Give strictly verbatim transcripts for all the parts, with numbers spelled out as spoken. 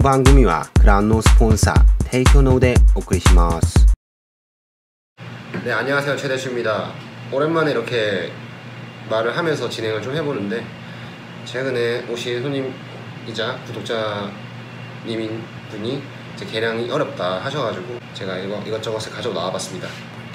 番組はクラウンのスポンサー提供のでお送りします。 네, 안녕하세요. 최대슈입니다. 오랜만에 이렇게 말을 하면서 진행을 좀 해보는데, 최근에 오신 손님이자 구독자님인 분이 제 계량이 어렵다 하셔가지고 제가 이거, 이것저것을 가지고 나와봤습니다.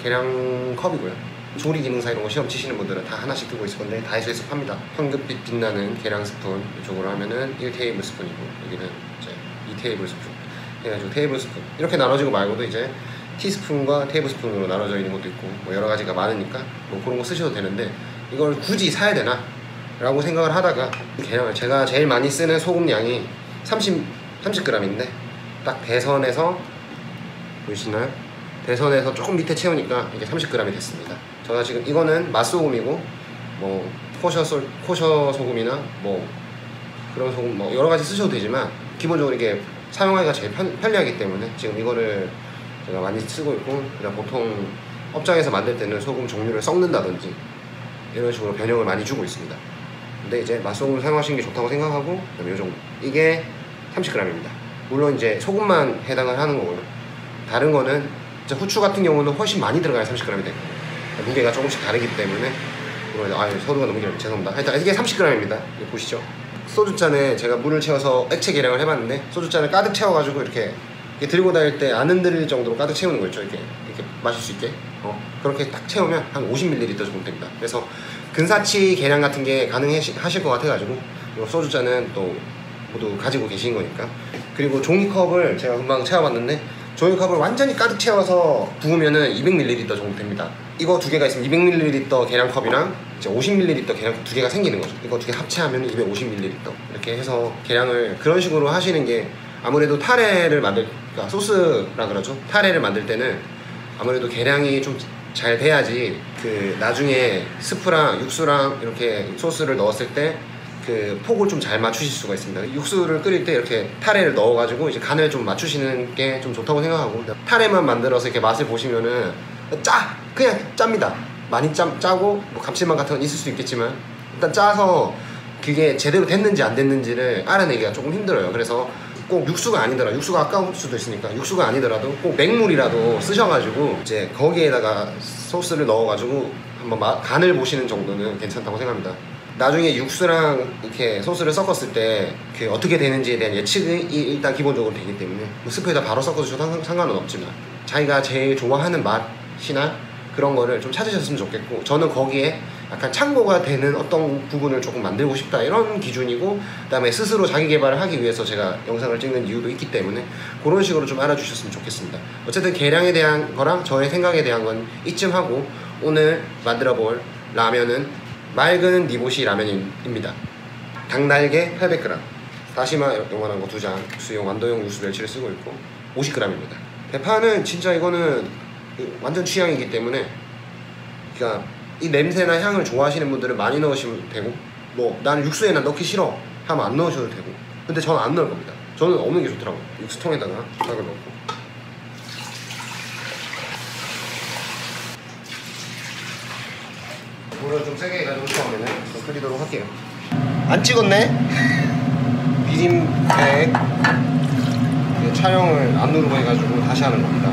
계량 컵이고요. 조리 기능사 이런 거 시험 치시는 분들은 다 하나씩 들고 있을 건데 다이소에서 팝니다. 황금빛 빛나는 계량 스푼, 이쪽으로 하면은 일 테이블 스푼이고 여기는 이제 이 테이블 스푼 해가지고 테이블 스푼 이렇게 나눠지고 말고도 이제 티스푼과 테이블 스푼으로 나눠져 있는 것도 있고 뭐 여러 가지가 많으니까 뭐 그런 거 쓰셔도 되는데, 이걸 굳이 사야 되나? 라고 생각을 하다가 계량을, 제가 제일 많이 쓰는 소금 양이 삼십, 삼십 그램인데 딱 대선에서 보이시나요? 대선에서 조금 밑에 채우니까 이게 삼십 그램이 됐습니다. 제가 지금 이거는 맛소금이고 뭐 코셔, 솔, 코셔 소금이나 뭐 그런 소금 뭐 여러 가지 쓰셔도 되지만 기본적으로 이게 사용하기가 제일 편, 편리하기 때문에 지금 이거를 제가 많이 쓰고 있고, 그냥 보통 업장에서 만들 때는 소금 종류를 섞는다든지 이런 식으로 변형을 많이 주고 있습니다. 근데 이제 맛소금을 사용하시는 게 좋다고 생각하고 이 정도, 이게 삼십 그램입니다. 물론 이제 소금만 해당을 하는 거고요. 다른 거는 이제 후추 같은 경우는 훨씬 많이 들어가야 삼십 그램이 되고 무게가 조금씩 다르기 때문에, 아 서두가 너무 길어요. 죄송합니다. 하여튼 이게 삼십 그램입니다. 이거 보시죠. 소주잔에 제가 물을 채워서 액체 계량을 해봤는데, 소주잔을 가득 채워가지고 이렇게, 이렇게 들고 다닐 때 안 흔들릴 정도로 가득 채우는 거 있죠. 이렇게 이렇게 마실 수 있게 어, 그렇게 딱 채우면 한 오십 밀리리터 정도 됩니다. 그래서 근사치 계량 같은 게 가능하실 것 같아가지고 소주잔은 또 모두 가지고 계신 거니까. 그리고 종이컵을 제가 금방 채워봤는데, 종이컵을 완전히 가득 채워서 부으면은 이백 밀리리터 정도 됩니다. 이거 두 개가 있으면 이백 밀리리터 계량컵이랑 이제 오십 밀리리터 계량컵 두 개가 생기는 거죠. 이거 두 개 합체하면 이백오십 밀리리터 이렇게 해서 계량을 그런 식으로 하시는 게, 아무래도 타레를 만들, 그러니까 소스라 그러죠. 타레를 만들 때는 아무래도 계량이 좀 잘 돼야지 그 나중에 스프랑 육수랑 이렇게 소스를 넣었을 때 그 폭을 좀 잘 맞추실 수가 있습니다. 육수를 끓일 때 이렇게 타레를 넣어가지고 이제 간을 좀 맞추시는 게 좀 좋다고 생각하고, 타레만 만들어서 이렇게 맛을 보시면은 짜! 그냥 짭니다. 많이 짜, 짜고 뭐 감칠맛 같은 건 있을 수 있겠지만 일단 짜서 그게 제대로 됐는지 안 됐는지를 알아내기가 조금 힘들어요. 그래서 꼭 육수가 아니더라, 육수가 아까울 수도 있으니까 육수가 아니더라도 꼭 맹물이라도 쓰셔가지고 이제 거기에다가 소스를 넣어가지고 한번 마, 간을 보시는 정도는 괜찮다고 생각합니다. 나중에 육수랑 이렇게 소스를 섞었을 때 그 어떻게 되는지에 대한 예측이 일단 기본적으로 되기 때문에 뭐 스프에다 바로 섞어주셔도 상관은 없지만 자기가 제일 좋아하는 맛이나 그런 거를 좀 찾으셨으면 좋겠고, 저는 거기에 약간 참고가 되는 어떤 부분을 조금 만들고 싶다 이런 기준이고, 그 다음에 스스로 자기 개발을 하기 위해서 제가 영상을 찍는 이유도 있기 때문에 그런 식으로 좀 알아주셨으면 좋겠습니다. 어쨌든 계량에 대한 거랑 저의 생각에 대한 건 이쯤 하고, 오늘 만들어 볼 라면은 맑은 니보시 라면입니다. 닭날개 팔백 그램, 다시마 요만한 거 두 장, 육수용 완도용 육수 멸치를 쓰고 있고 오십 그램입니다. 대파는 진짜 이거는 완전 취향이기 때문에, 그러니까 이 냄새나 향을 좋아하시는 분들은 많이 넣으시면 되고, 뭐 나는 육수에는 넣기 싫어 하면 안 넣으셔도 되고, 근데 저는 안 넣을 겁니다. 저는 없는 게 좋더라고요. 육수통에다가 닭을 넣고 물을 좀 세게 해가지고 처음에는 좀 끓이도록 할게요. 안 찍었네? 비빔백 촬영을 안 누르고 해가지고 다시 하는 겁니다.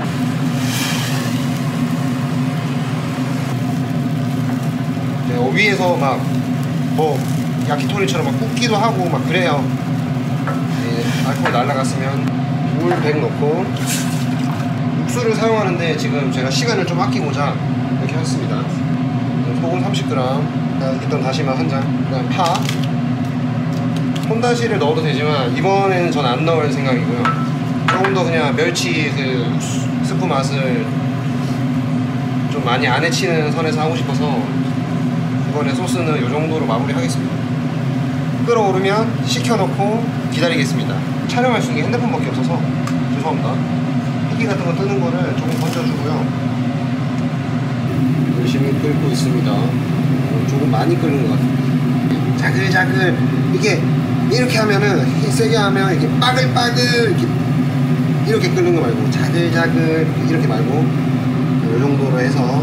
네, 위에서 막 뭐 야키토리처럼 막 굽기도 하고 막 그래요. 네, 알코올 날라갔으면 물 백 넣고, 육수를 사용하는데 지금 제가 시간을 좀 아끼고자 이렇게 했습니다. 소금 삼십 그램, 일단 다시마 한 장, 그다음 파, 혼다시를 넣어도 되지만 이번에는 전 안 넣을 생각이고요. 조금 더 그냥 멸치 그 스프 맛을 좀 많이 안 해치는 선에서 하고 싶어서 이번에 소스는 이 정도로 마무리 하겠습니다. 끓어오르면 식혀놓고 기다리겠습니다. 촬영할 수 있는 게 핸드폰밖에 없어서 죄송합니다. 희귀 같은 거 뜨는 거를 조금 건져주고요. 열심히 끓고 있습니다. 조금 많이 끓는 것 같아요. 자글자글, 이게 이렇게 하면은 세게 하면 이렇게 빠글빠글 이렇게 이렇게 끓는 거 말고 자글자글 이렇게 말고 이 정도로 해서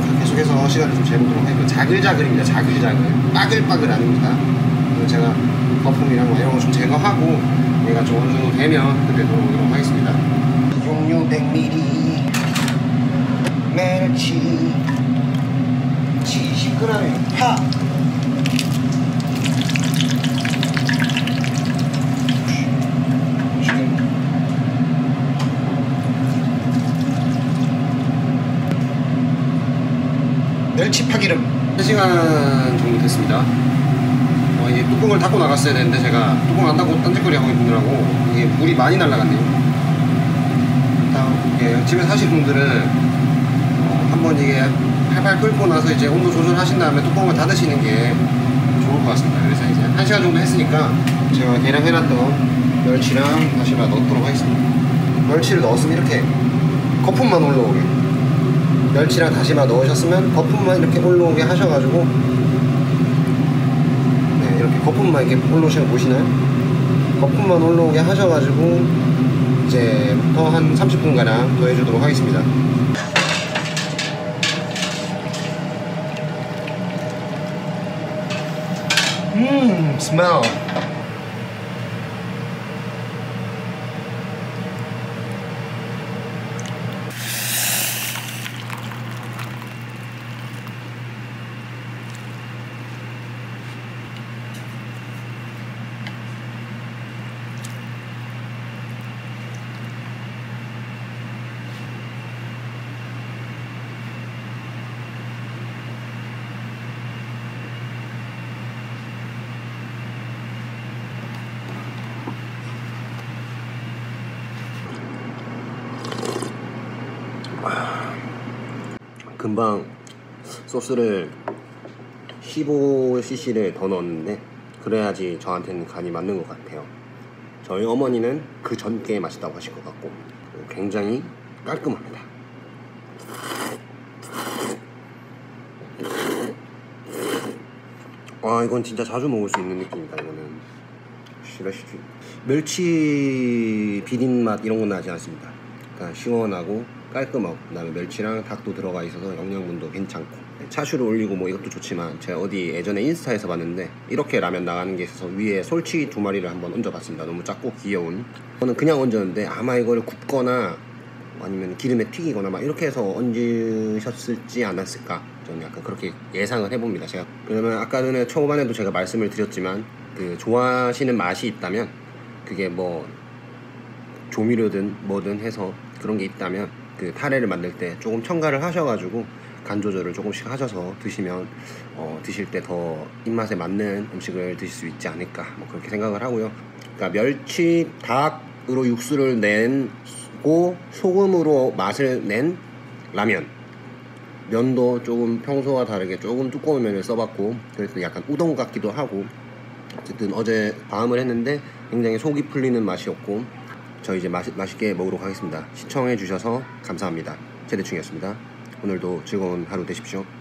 계속해서 시간을 좀 재보도록 하겠습니다. 자글자글입니다. 자글자글, 빠글빠글 아닙니다. 제가 거품이랑 뭐 이런 거 좀 제거하고 얘가 좀 어느 정도 되면 그때 들어오도록 하겠습니다. 종류 백 밀리리터 멸치 칠십 그램 파 멸치 파기름 한 시간 정도 됐습니다. 어, 이게 뚜껑을 닫고 나갔어야 되는데 제가 뚜껑 안 닫고 딴짓거리 하고 있느라고 이게 물이 많이 날라갔네요. 일단 예, 집에 사실 분들은 어, 한번 이게 팔팔 끓고 나서 이제 온도 조절하신 다음에 뚜껑을 닫으시는 게 좋을 것 같습니다. 그래서 이제 한 시간 정도 했으니까 제가 계량 해놨던 멸치랑 다시마 넣도록 하겠습니다. 멸치를 넣었으면 이렇게 거품만 올라오게, 멸치랑 다시마 넣으셨으면 거품만 이렇게 올라오게 하셔가지고, 네, 이렇게 거품만 이렇게 올라오시는 거 보시나요? 거품만 올라오게 하셔가지고 이제부터 한 삼십 분가량 더 해주도록 하겠습니다. 음 스멜 금방 소스를 십오 씨씨를 더 넣었는데 그래야지 저한테는 간이 맞는 것 같아요. 저희 어머니는 그 전께 맛있다고 하실 것 같고 굉장히 깔끔합니다. 아, 이건 진짜 자주 먹을 수 있는 느낌이다. 이거는 시라시지 멸치 비린 맛 이런 건 나지 않습니다. 그러니까 시원하고 깔끔하고, 그 다음에 멸치랑 닭도 들어가 있어서 영양분도 괜찮고, 차슈를 올리고 뭐 이것도 좋지만 제가 어디 예전에 인스타에서 봤는데 이렇게 라면 나가는 게 있어서 위에 솔치 두 마리를 한번 얹어봤습니다. 너무 작고 귀여운. 저는 그냥 얹었는데 아마 이거를 굽거나 아니면 기름에 튀기거나 막 이렇게 해서 얹으셨을지 않았을까, 저는 약간 그렇게 예상을 해봅니다. 제가 그러면 아까 전에 초반에도 제가 말씀을 드렸지만 그 좋아하시는 맛이 있다면, 그게 뭐 조미료든 뭐든 해서 그런 게 있다면 그 타레를 만들 때 조금 첨가를 하셔가지고 간 조절을 조금씩 하셔서 드시면 어, 드실 때 더 입맛에 맞는 음식을 드실 수 있지 않을까, 뭐 그렇게 생각을 하고요. 그러니까 멸치 닭으로 육수를 내고 소금으로 맛을 낸 라면, 면도 조금 평소와 다르게 조금 두꺼운 면을 써봤고, 그래서 약간 우동 같기도 하고, 어쨌든 어제 밤을 했는데 굉장히 속이 풀리는 맛이었고, 저 이제 맛, 맛있게 먹으러 가겠습니다. 시청해 주셔서 감사합니다. 최대충이었습니다. 오늘도 즐거운 하루 되십시오.